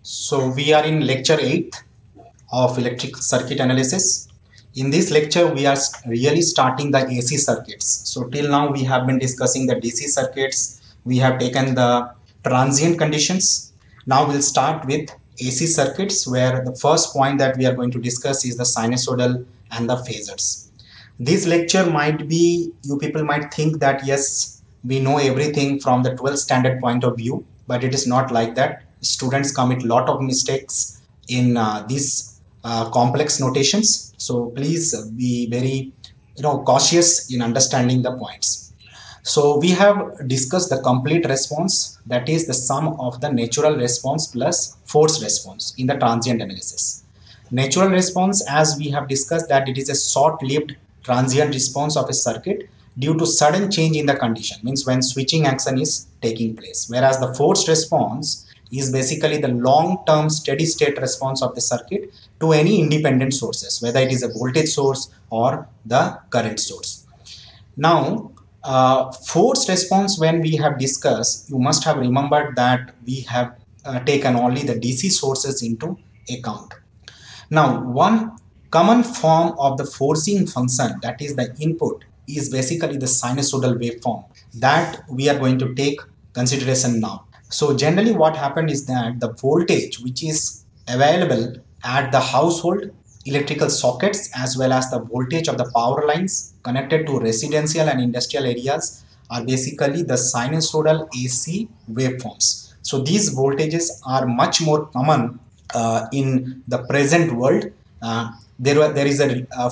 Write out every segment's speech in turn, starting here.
So we are in lecture 8 of electric circuit analysis. In this lecture, we are really starting the AC circuits. So till now, we have been discussing the DC circuits. We have taken the transient conditions. Now we'll start with AC circuits, where the first point that we are going to discuss is the sinusoidal and the phasors. This lecture might be, you people might think that yes, we know everything from the 12th standard point of view, but it is not like that. Students commit a lot of mistakes in these complex notations. So please be very cautious in understanding the points. So we have discussed the complete response, that is the sum of the natural response plus forced response in the transient analysis. Natural response, as we have discussed, that it is a short-lived transient response of a circuit due to sudden change in the condition, means when switching action is taking place. Whereas the forced response is basically the long-term steady-state response of the circuit to any independent sources, whether it is a voltage source or the current source. Now, forced response, when we have discussed, you must have remembered that we have taken only the DC sources into account. Now, one common form of the forcing function, that is the input, is basically the sinusoidal waveform that we are going to take consideration now. So generally what happened is that the voltage which is available at the household electrical sockets as well as the voltage of the power lines connected to residential and industrial areas are basically the sinusoidal AC waveforms. So these voltages are much more common in the present world. There is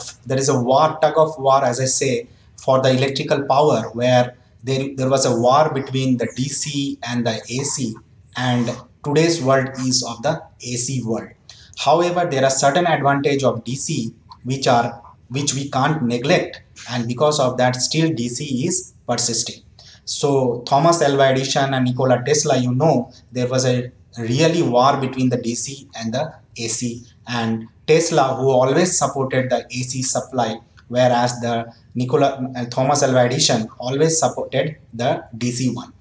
a war, tug of war, as I say, for the electrical power, where there was a war between the DC and the AC, and today's world is of the AC world. However, there are certain advantage of DC which we can't neglect, and because of that still DC is persisting. So Thomas Alva Edison and Nikola Tesla, there was a really war between the DC and the AC, and Tesla, who always supported the AC supply, whereas the Thomas Alva Edison always supported the DC one.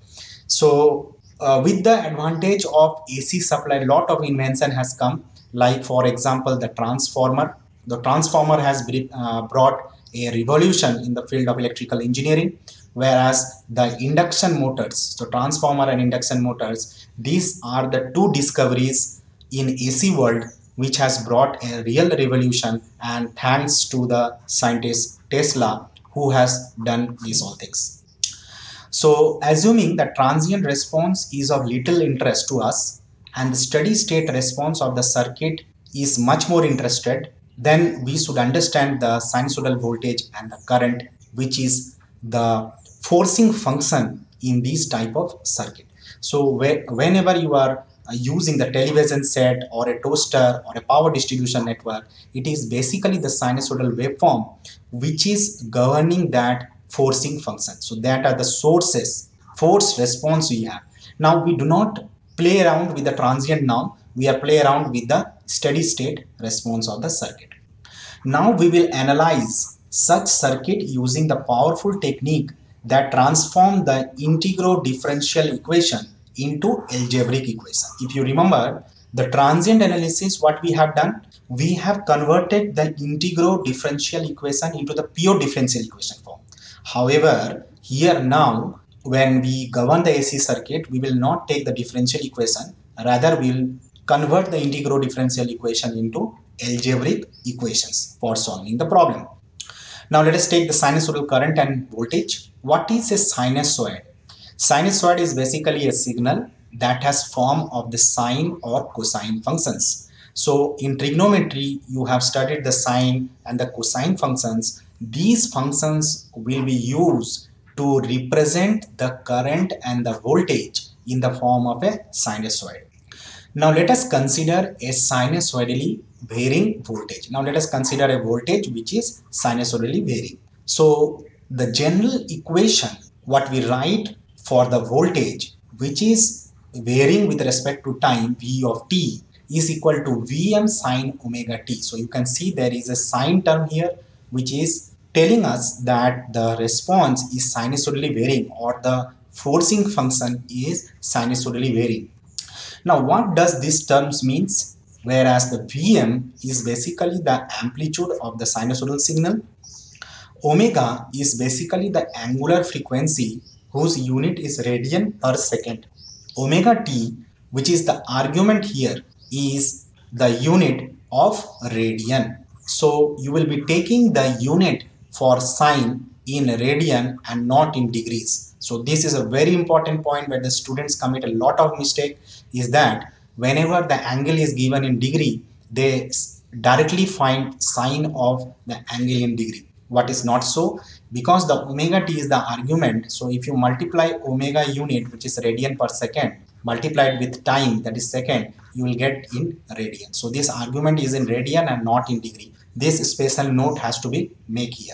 So with the advantage of AC supply, a lot of invention has come, like for example the transformer. The transformer has brought a revolution in the field of electrical engineering, whereas the induction motors, so transformer and induction motors, these are the two discoveries in AC world which has brought a real revolution, and thanks to the scientist Tesla who has done these all things. So assuming the transient response is of little interest to us and the steady state response of the circuit is much more interested, then we should understand the sinusoidal voltage and the current, which is the forcing function in this type of circuit. So whenever you are using the television set or a toaster or a power distribution network, it is basically the sinusoidal waveform which is governing that forcing function. So that are the sources, forced response we have. Now we do not play around with the transient now, we are play around with the steady state response of the circuit. Now we will analyze such circuit using the powerful technique that transform the integral differential equation into algebraic equation. If you remember the transient analysis, what we have done, we have converted the integral differential equation into the pure differential equation form. However, here now when we govern the AC circuit, we will not take the differential equation, rather we will convert the integral differential equation into algebraic equations for solving the problem. Now let us take the sinusoidal current and voltage. What is a sinusoid? Sinusoid is basically a signal that has form of the sine or cosine functions. So in trigonometry, you have studied the sine and the cosine functions. These functions will be used to represent the current and the voltage in the form of a sinusoid. Now let us consider a sinusoidally varying voltage. Now let us consider a voltage which is sinusoidally varying. So the general equation what we write for the voltage which is varying with respect to time, V of t, is equal to Vm sine omega t. So you can see there is a sine term here which is telling us that the response is sinusoidally varying, or the forcing function is sinusoidally varying. Now what does this terms means? Whereas the Vm is basically the amplitude of the sinusoidal signal, omega is basically the angular frequency whose unit is radian per second. Omega t, which is the argument here, is the unit of radian. So you will be taking the unit for sine in radian and not in degrees. So this is a very important point where the students commit a lot of mistake, is that whenever the angle is given in degree, they directly find sine of the angle in degree. What is not so? Because the omega t is the argument, so if you multiply omega unit, which is radian per second, multiplied with time, that is second, you will get in radian. So this argument is in radian and not in degree. This special note has to be made here.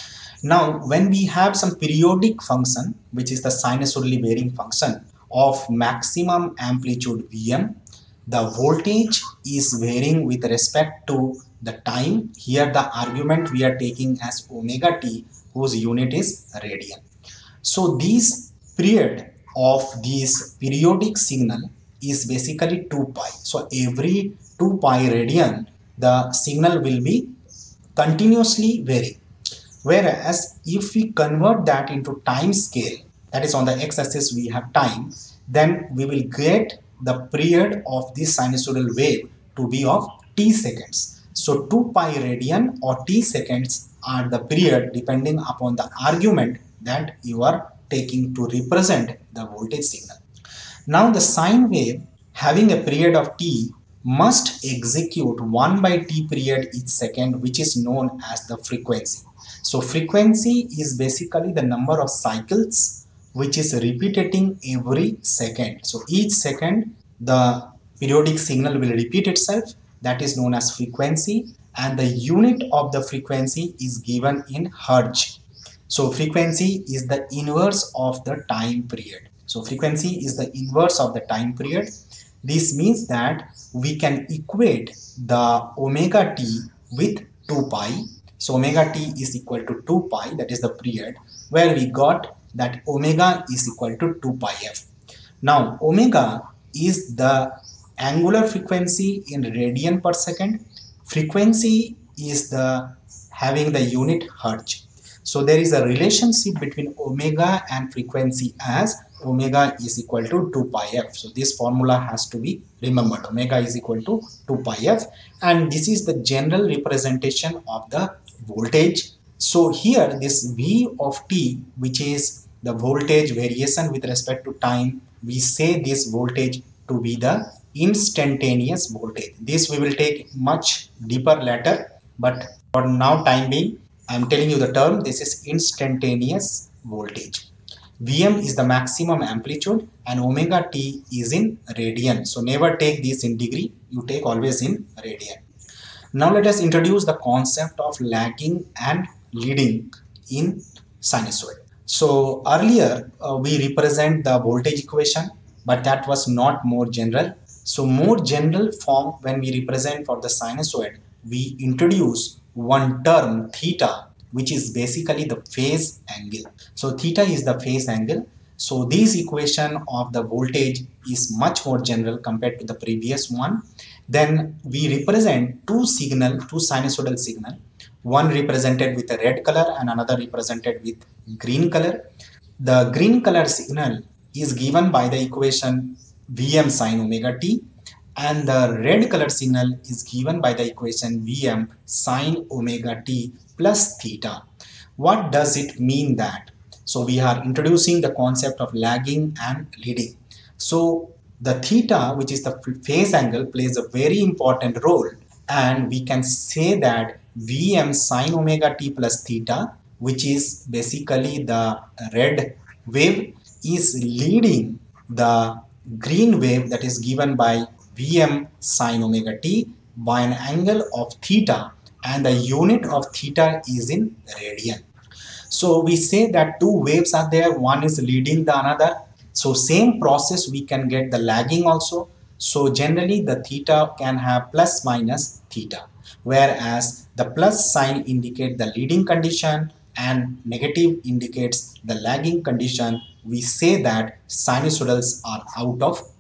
Now when we have some periodic function, which is the sinusoidally varying function of maximum amplitude Vm, the voltage is varying with respect to the time. Here the argument we are taking as omega t, whose unit is radian. So this period of this periodic signal is basically 2 pi. So every 2 pi radian the signal will be continuously varying. Whereas if we convert that into time scale, that is on the x-axis we have time, then we will get the period of this sinusoidal wave to be of t seconds. So 2 pi radian or t seconds are the period depending upon the argument that you are taking to represent the voltage signal. Now the sine wave having a period of t must execute 1 by t period each second, which is known as the frequency. So frequency is basically the number of cycles which is repeating every second. So each second the periodic signal will repeat itself, that is known as frequency, and the unit of the frequency is given in hertz. So frequency is the inverse of the time period. So frequency is the inverse of the time period. This means that we can equate the omega t with 2 pi. So omega t is equal to 2 pi, that is the period, where we got that omega is equal to 2 pi f. Now omega is the angular frequency in radian per second. Frequency is the having the unit hertz. So there is a relationship between omega and frequency as omega is equal to 2 pi f. So this formula has to be remembered. Omega is equal to 2 pi f, and this is the general representation of the voltage. So here this V of t, which is the voltage variation with respect to time, we say this voltage to be the instantaneous voltage. This we will take much deeper later, but for now time being I am telling you the term. This is instantaneous voltage. Vm is the maximum amplitude and omega t is in radian. So never take this in degree, you take always in radian. Now let us introduce the concept of lagging and leading in sinusoid. So earlier we represent the voltage equation, but that was not more general. So more general form, when we represent for the sinusoid, we introduce one term theta, which is basically the phase angle. So theta is the phase angle. So this equation of the voltage is much more general compared to the previous one. Then we represent two sinusoidal signal, one represented with a red color and another represented with green color. The green color signal is given by the equation Vm sin omega t, and the red color signal is given by the equation Vm sin omega t plus theta. What does it mean that? So we are introducing the concept of lagging and leading. So the theta, which is the phase angle, plays a very important role, and we can say that Vm sin omega t plus theta, which is basically the red wave, is leading the green wave that is given by Vm sin omega t by an angle of theta, and the unit of theta is in radian. So we say that two waves are there, one is leading the another. So same process we can get the lagging also. So generally the theta can have plus minus theta, whereas the plus sign indicate the leading condition and negative indicates the lagging condition. We say that sinusoidals are out of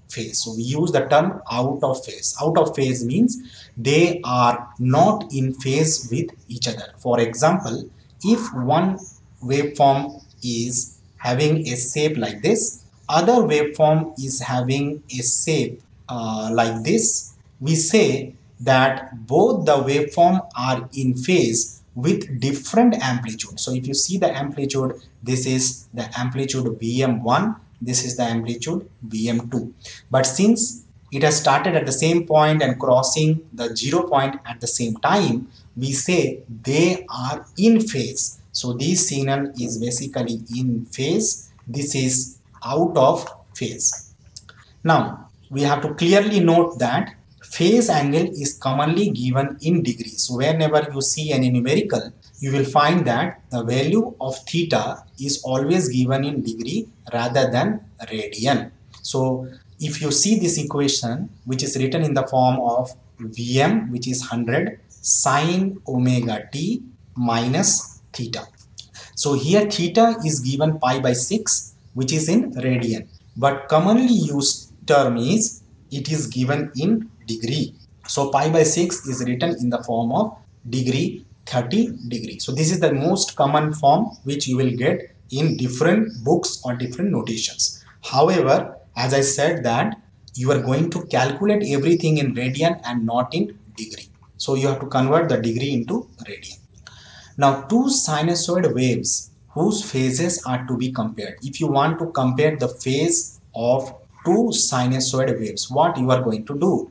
phase. So we use the term out of phase. Out of phase means they are not in phase with each other. For example, if one waveform is having a shape like this, other waveform is having a shape like this, we say that both the waveform are in phase with different amplitude. So if you see the amplitude, this is the amplitude Vm1, this is the amplitude Vm2. But since it has started at the same point and crossing the 0 point at the same time, we say they are in phase. So this signal is basically in phase, this is out of phase. Now we have to clearly note that phase angle is commonly given in degrees. So whenever you see any numerical, you will find that the value of theta is always given in degree rather than radian. So if you see this equation, which is written in the form of Vm, which is 100 sine omega t minus theta. So here theta is given pi by 6, which is in radian, but commonly used term is it is given in degree. So pi by 6 is written in the form of degree 30 degree. So this is the most common form which you will get in different books or different notations. However, as I said that you are going to calculate everything in radian and not in degree. So you have to convert the degree into radian. Now two sinusoid waves whose phases are to be compared. If you want to compare the phase of two sinusoid waves, what you are going to do?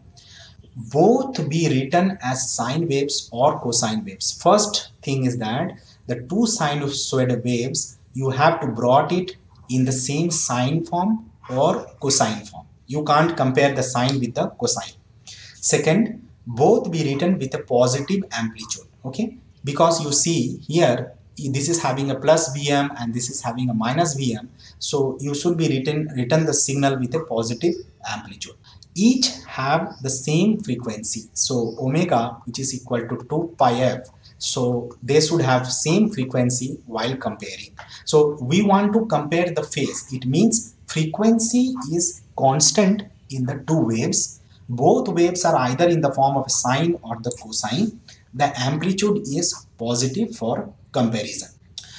Both be written as sine waves or cosine waves. First thing is that the two sinusoid waves, you have to brought it in the same sine form or cosine form. You can't compare the sine with the cosine. Second, both be written with a positive amplitude. Okay, because you see here this is having a plus Vm and this is having a minus Vm, so you should be written the signal with a positive amplitude. Each have the same frequency, so omega, which is equal to 2 pi f, so they should have same frequency while comparing. So we want to compare the phase. It means frequency is constant in the two waves. Both waves are either in the form of a sine or the cosine. The amplitude is positive for comparison.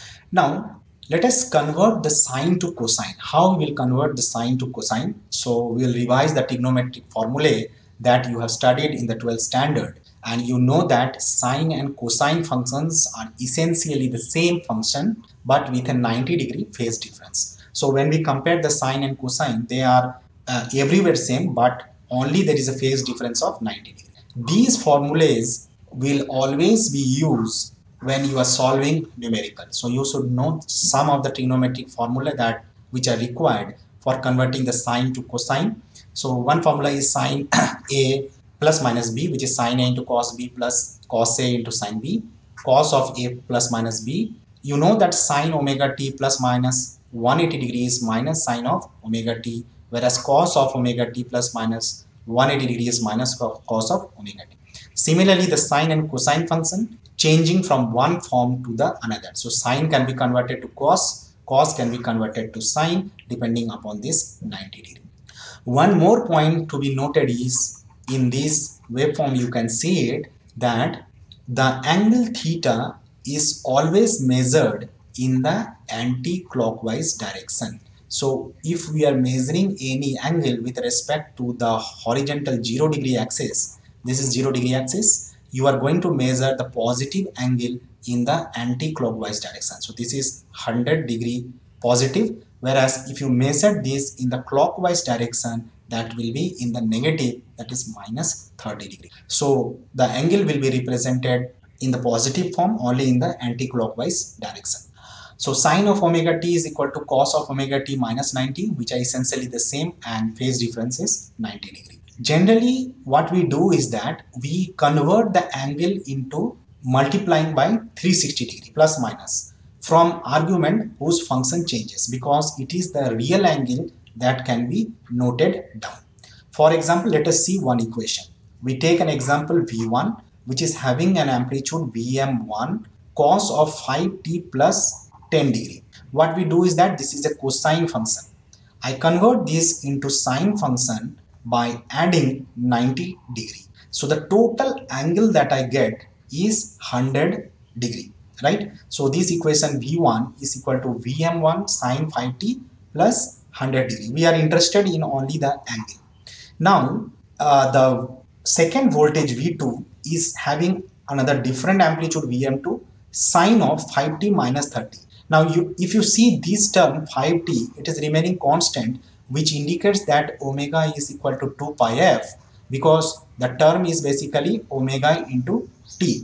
Now let us convert the sine to cosine. How we will convert the sine to cosine? So we will revise the trigonometric formulae that you have studied in the 12th standard, and you know that sine and cosine functions are essentially the same function but with a 90-degree phase difference. So when we compare the sine and cosine, they are everywhere same, but only there is a phase difference of 90 degrees. These formulas will always be used when you are solving numerical. So you should know some of the trigonometric formula that which are required for converting the sine to cosine. So one formula is sine A plus minus B, which is sine A into cos B plus cos A into sine B, cos of A plus minus B. You know that sine omega t plus minus 180 degrees minus sine of omega t, whereas cos of omega t plus minus 180 degrees minus cos of omega t. Similarly, the sine and cosine function changing from one form to the another. So sine can be converted to cos, cos can be converted to sine depending upon this 90 degree. One more point to be noted is in this waveform you can see it that the angle theta is always measured in the anti-clockwise direction. So if we are measuring any angle with respect to the horizontal 0 degree axis, this is 0 degree axis, you are going to measure the positive angle in the anti-clockwise direction. So this is 100 degree positive, whereas if you measure this in the clockwise direction, that will be in the negative, that is minus 30 degree. So the angle will be represented in the positive form only in the anti-clockwise direction. So sine of omega t is equal to cos of omega t minus 90, which are essentially the same, and phase difference is 90 degree. Generally, what we do is that we convert the angle into multiplying by 360 degree plus minus from argument whose function changes, because it is the real angle that can be noted down. For example, let us see one equation. We take an example V1, which is having an amplitude Vm1 cos of 5t plus 10 degree. What we do is that this is a cosine function. I convert this into sine function by adding 90 degree. So the total angle that I get is 100 degree, right? So this equation V1 is equal to Vm1 sine phi t plus 100 degree. We are interested in only the angle. Now the second voltage V2 is having another different amplitude Vm2 sine of 5t minus 30. Now if you see this term 5t, it is remaining constant, which indicates that omega is equal to 2 pi f, because the term is basically omega into t.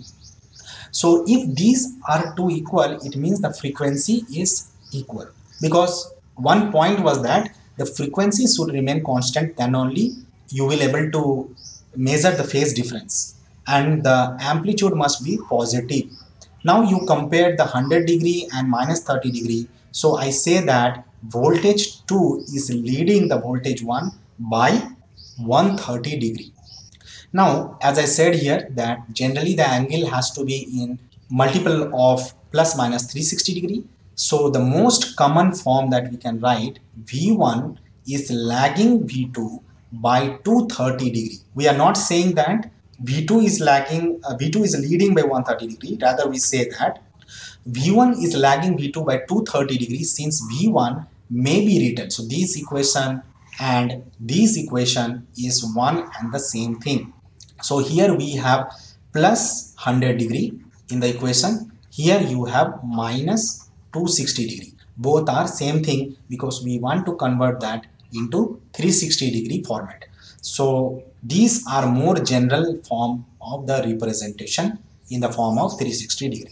So if these are two equal, it means the frequency is equal, because one point was that the frequency should remain constant, then only you will able to measure the phase difference, and the amplitude must be positive. Now you compare the 100 degree and minus 30 degree. So I say that voltage 2 is leading the voltage 1 by 130 degree. Now, as I said here, that generally the angle has to be in multiple of plus minus 360 degree. So the most common form that we can write, V1 is lagging V2 by 230 degree. We are not saying that V2 is lagging, V2 is leading by 130 degree. Rather, we say that V1 is lagging V2 by 230 degrees, since V1 may be written. So this equation and this equation is one and the same thing. So here we have plus 100 degree in the equation. Here you have minus 260 degree. Both are same thing, because we want to convert that into 360 degree format. So these are more general form of the representation in the form of 360 degree.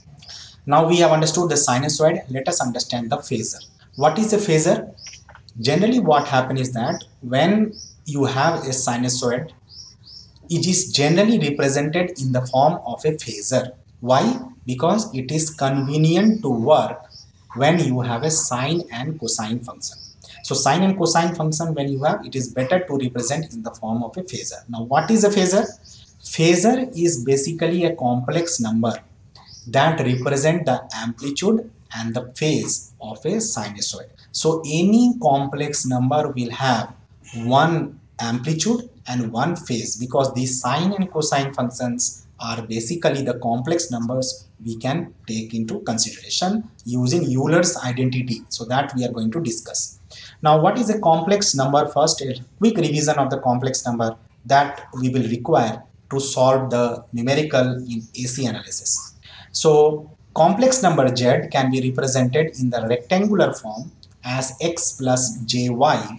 Now we have understood the sinusoid. Let us understand the phasor. What is a phasor? Generally what happens is that when you have a sinusoid, it is generally represented in the form of a phasor. Why? Because it is convenient to work when you have a sine and cosine function. So sine and cosine function, when you have, it is better to represent in the form of a phasor. Now what is a phasor? Phasor is basically a complex number that represent the amplitude and the phase of a sinusoid. So any complex number will have one amplitude and one phase, because these sine and cosine functions are basically the complex numbers we can take into consideration using Euler's identity. So that we are going to discuss. Now what is a complex number? First, a quick revision of the complex number that we will require to solve the numerical in AC analysis. So complex number z can be represented in the rectangular form as x plus jy,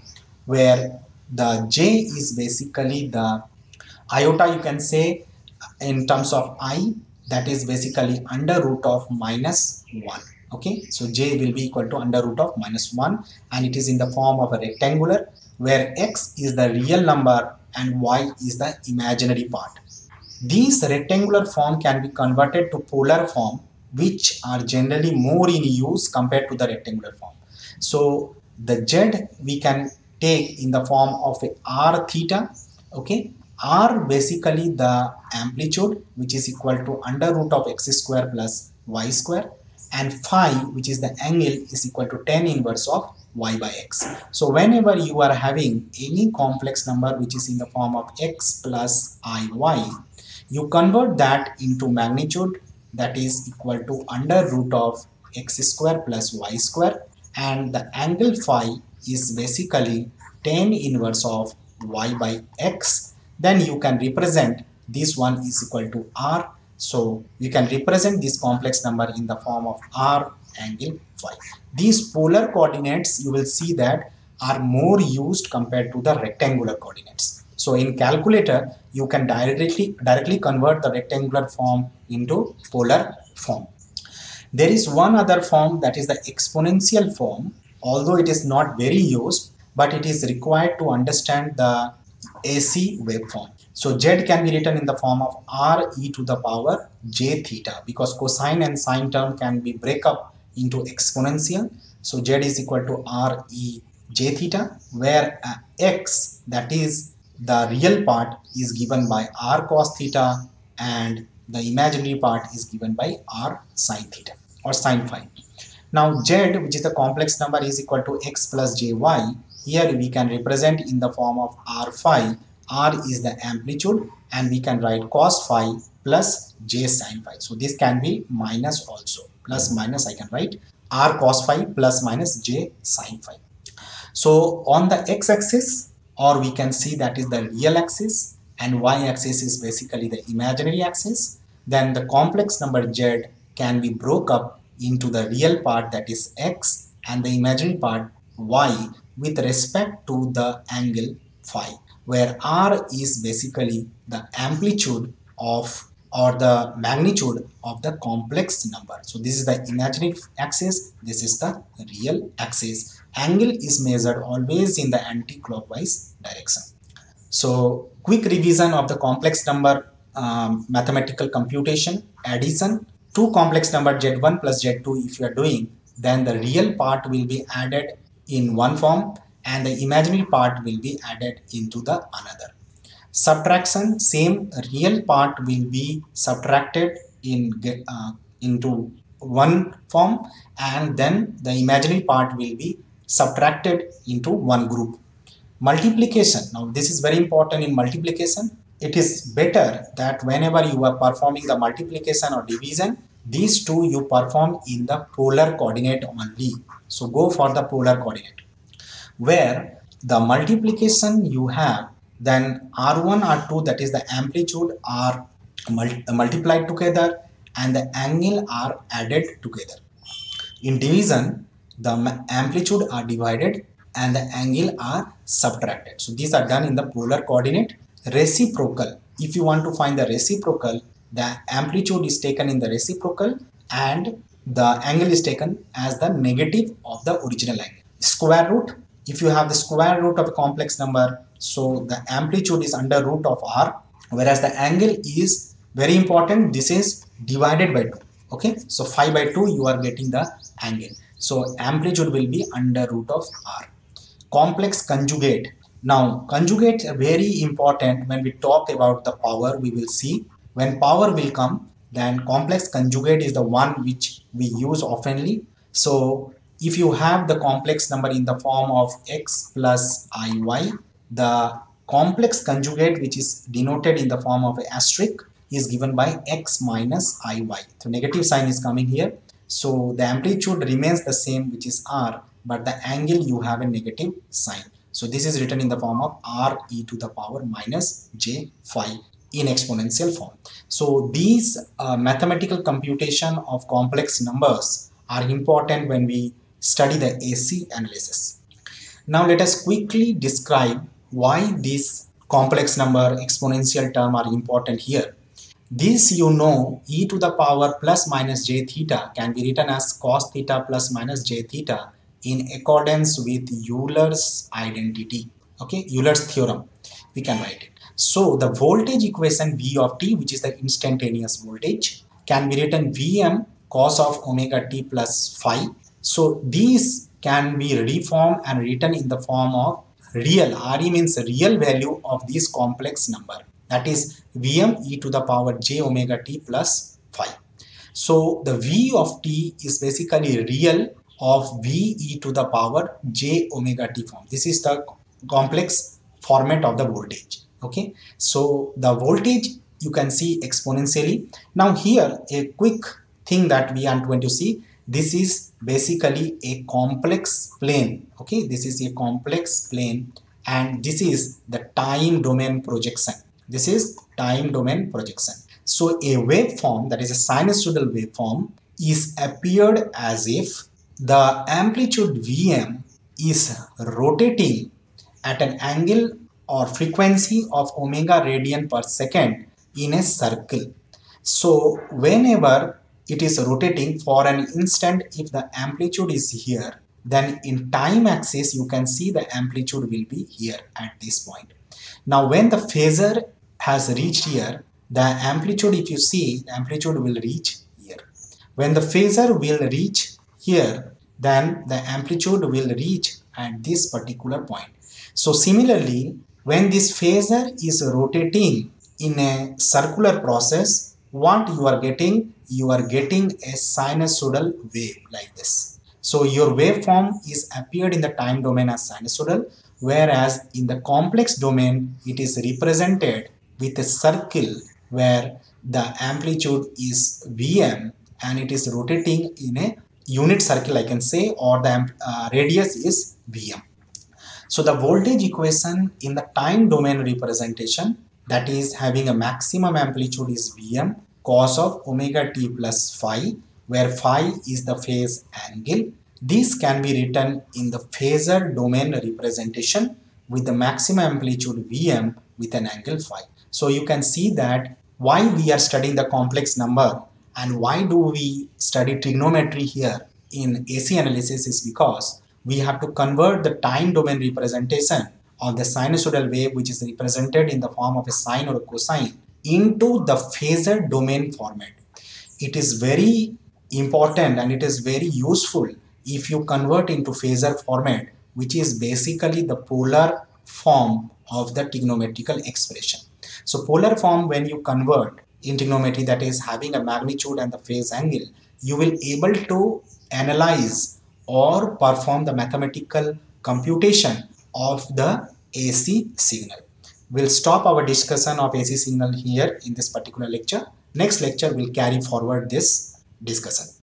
where the j is basically the iota, you can say, in terms of I, that is basically under root of minus 1. Okay, so j will be equal to under root of minus 1, and it is in the form of a rectangular, where x is the real number and y is the imaginary part. These rectangular form can be converted to polar form, which are generally more in use compared to the rectangular form. So the z we can take in the form of a r theta. Okay, r basically the amplitude, which is equal to under root of x square plus y square, and phi, which is the angle, is equal to tan inverse of y by x. So whenever you are having any complex number which is in the form of x plus iy, you convert that into magnitude, that is equal to under root of x square plus y square, and the angle phi is basically tan inverse of y by x. Then you can represent this one is equal to r. So you can represent this complex number in the form of r angle phi. These polar coordinates, you will see that, are more used compared to the rectangular coordinates. So in calculator, you can directly convert the rectangular form into polar form. There is one other form, that is the exponential form. Although it is not very used, but it is required to understand the AC waveform. So z can be written in the form of r e to the power j theta, because cosine and sine term can be break up into exponential. So z is equal to r e j theta, where x, that is the real part, is given by r cos theta, and the imaginary part is given by r sin theta or sin phi. Now z, which is the complex number, is equal to x plus jy. Here we can represent in the form of r phi. R is the amplitude, and we can write cos phi plus j sin phi. So this can be minus also. Plus minus I can write r cos phi plus minus j sin phi. So on the x-axis, or we can see that is the real axis, and y-axis is basically the imaginary axis, then the complex number z can be broke up into the real part, that is x, and the imaginary part y, with respect to the angle phi, where r is basically the amplitude of or the magnitude of the complex number. So this is the imaginary axis, this is the real axis. Angle is measured always in the anti-clockwise direction. So quick revision of the complex number mathematical computation, addition. Two complex number z1 plus z2 if you are doing, then the real part will be added in one form and the imaginary part will be added into the another. Subtraction, same real part will be subtracted into one form, and then the imaginary part will be subtracted into one group. Multiplication, now this is very important in multiplication. It is better that whenever you are performing the multiplication or division, these two you perform in the polar coordinate only. So go for the polar coordinate, where the multiplication you have, then r1 r2, that is the amplitude, are multiplied together and the angle are added together. In division, the amplitude are divided and the angle are subtracted. So these are done in the polar coordinate. Reciprocal, if you want to find the reciprocal, the amplitude is taken in the reciprocal and the angle is taken as the negative of the original angle. Square root, if you have the square root of a complex number, so the amplitude is under root of r, whereas the angle is very important, this is divided by 2. Okay, so 5 by 2 you are getting the angle. So amplitude will be under root of r. Complex conjugate. Now conjugate very important when we talk about the power. We will see when power will come, then complex conjugate is the one which we use oftenly. So if you have the complex number in the form of x plus iy, the complex conjugate which is denoted in the form of an asterisk is given by x minus iy. So negative sign is coming here. So the amplitude remains the same, which is r, but the angle you have a negative sign. So this is written in the form of r e to the power minus j phi in exponential form. So these mathematical computation of complex numbers are important when we study the AC analysis. Now let us quickly describe why these complex number exponential term are important here. This you know, e to the power plus minus j theta can be written as cos theta plus minus j theta in accordance with Euler's identity. Okay, Euler's theorem, we can write it. So the voltage equation V of t, which is the instantaneous voltage, can be written Vm cos of omega t plus phi. So these can be reformed and written in the form of real, Re means real value of this complex number, that is Vm e to the power j omega t plus phi. So the V of t is basically real of V e to the power j omega t form. This is the complex format of the voltage. Okay, so the voltage you can see exponentially. Now here a quick thing that we are going to see, this is basically a complex plane. Okay, this is a complex plane and this is the time domain projection. This is time domain projection. So a waveform, that is a sinusoidal waveform, is appeared as if the amplitude Vm is rotating at an angle or frequency of omega radian per second in a circle. So whenever it is rotating for an instant, if the amplitude is here, then in time axis you can see the amplitude will be here at this point. Now when the phasor has reached here, the amplitude, if you see, the amplitude will reach here. When the phasor will reach here, then the amplitude will reach at this particular point. So similarly, when this phasor is rotating in a circular process, what you are getting? You are getting a sinusoidal wave like this. So your waveform is appeared in the time domain as sinusoidal, whereas in the complex domain it is represented with a circle where the amplitude is Vm and it is rotating in a unit circle, I can say, or the radius is Vm. So the voltage equation in the time domain representation, that is having a maximum amplitude, is Vm cos of omega t plus phi, where phi is the phase angle. This can be written in the phasor domain representation with the maximum amplitude Vm with an angle phi. So you can see that why we are studying the complex number and why do we study trigonometry here in AC analysis is because we have to convert the time domain representation of the sinusoidal wave, which is represented in the form of a sine or a cosine, into the phasor domain format. It is very important and it is very useful if you convert into phasor format, which is basically the polar form of the trigonometrical expression. So polar form, when you convert in trigonometry, that is having a magnitude and the phase angle, you will able to analyze or perform the mathematical computation of the AC signal. We'll stop our discussion of AC signal here in this particular lecture. Next lecture will carry forward this discussion.